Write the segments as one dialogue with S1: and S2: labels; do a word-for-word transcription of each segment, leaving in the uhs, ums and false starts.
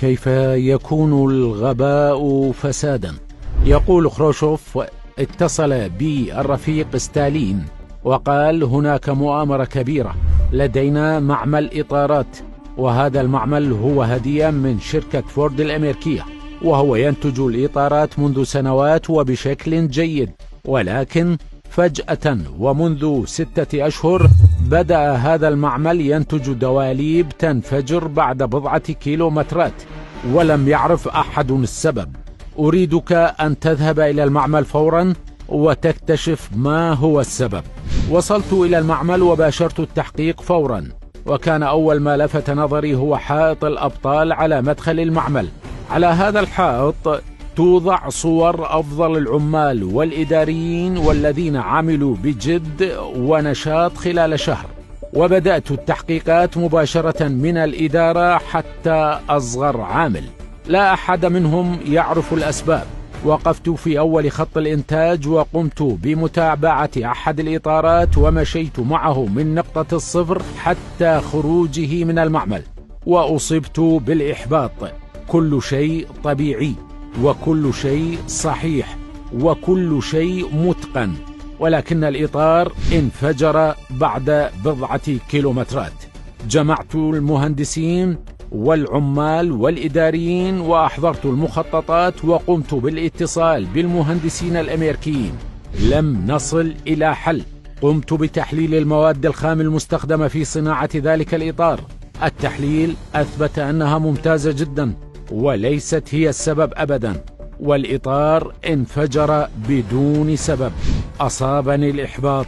S1: كيف يكون الغباء فسادا؟ يقول خروشوف: اتصل بي الرفيق ستالين وقال: هناك مؤامرة كبيرة، لدينا معمل إطارات، وهذا المعمل هو هدية من شركة فورد الأمريكية، وهو ينتج الإطارات منذ سنوات وبشكل جيد، ولكن فجأة ومنذ ستة أشهر بدأ هذا المعمل ينتج دواليب تنفجر بعد بضعة كيلومترات، ولم يعرف أحد السبب. أريدك أن تذهب إلى المعمل فورا وتكتشف ما هو السبب. وصلت إلى المعمل وباشرت التحقيق فورا، وكان أول ما لفت نظري هو حائط الأبطال على مدخل المعمل. على هذا الحائط توضع صور أفضل العمال والإداريين والذين عملوا بجد ونشاط خلال شهر، وبدأت التحقيقات مباشرة من الإدارة حتى أصغر عامل. لا أحد منهم يعرف الأسباب. وقفت في أول خط الإنتاج وقمت بمتابعة أحد الإطارات ومشيت معه من نقطة الصفر حتى خروجه من المعمل، وأصبت بالإحباط. كل شيء طبيعي، وكل شيء صحيح، وكل شيء متقن، ولكن الإطار انفجر بعد بضعة كيلومترات. جمعت المهندسين والعمال والإداريين وأحضرت المخططات وقمت بالاتصال بالمهندسين الأمريكيين. لم نصل إلى حل. قمت بتحليل المواد الخام المستخدمة في صناعة ذلك الإطار. التحليل أثبت أنها ممتازة جدا وليست هي السبب أبدا، والإطار انفجر بدون سبب. أصابني الإحباط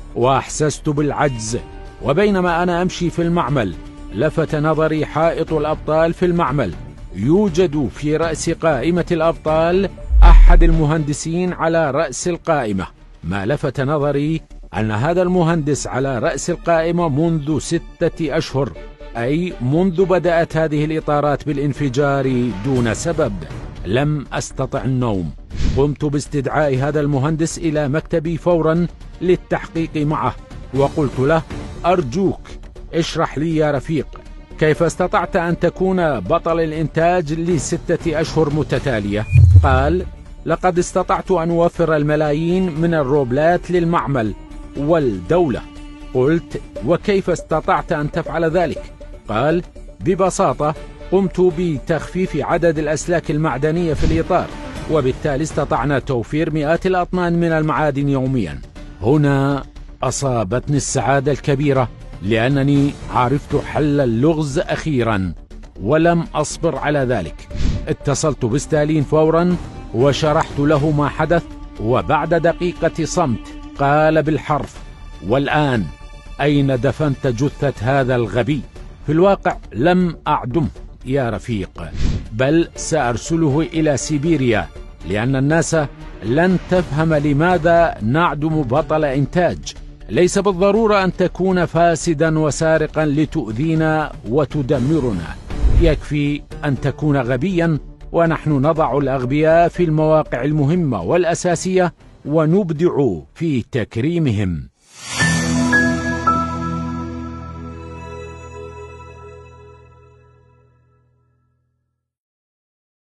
S1: وأحسست بالعجز. وبينما أنا أمشي في المعمل لفت نظري حائط الأبطال في المعمل. يوجد في رأس قائمة الأبطال أحد المهندسين على رأس القائمة. ما لفت نظري أن هذا المهندس على رأس القائمة منذ ستة أشهر، أي منذ بدأت هذه الإطارات بالانفجار دون سبب. لم أستطع النوم. قمت باستدعاء هذا المهندس إلى مكتبي فورا للتحقيق معه، وقلت له: أرجوك اشرح لي يا رفيق، كيف استطعت أن تكون بطل الإنتاج لستة أشهر متتالية؟ قال: لقد استطعت أن أوفر الملايين من الروبلات للمعمل والدولة. قلت: وكيف استطعت أن تفعل ذلك؟ قال: ببساطة قمت بتخفيف عدد الأسلاك المعدنية في الإطار، وبالتالي استطعنا توفير مئات الأطنان من المعادن يوميا. هنا أصابتني السعادة الكبيرة، لأنني عرفت حل اللغز أخيرا، ولم أصبر على ذلك. اتصلت بستالين فورا وشرحت له ما حدث، وبعد دقيقة صمت قال بالحرف: والآن أين دفنت جثة هذا الغبي؟ في الواقع لم أعدمه يا رفيق، بل سأرسله إلى سيبيريا، لأن الناس لن تفهم لماذا نعدم بطل إنتاج. ليس بالضرورة أن تكون فاسدا وسارقا لتؤذينا وتدمرنا، يكفي أن تكون غبيا، ونحن نضع الأغبياء في المواقع المهمة والأساسية ونبدع في تكريمهم.